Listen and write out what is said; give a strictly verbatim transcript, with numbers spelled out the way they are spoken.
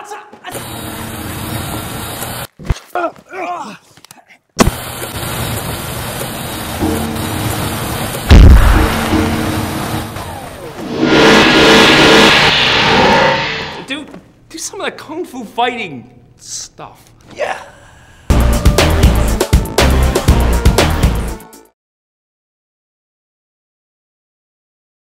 Do, do some of the kung fu fighting stuff. Yeah.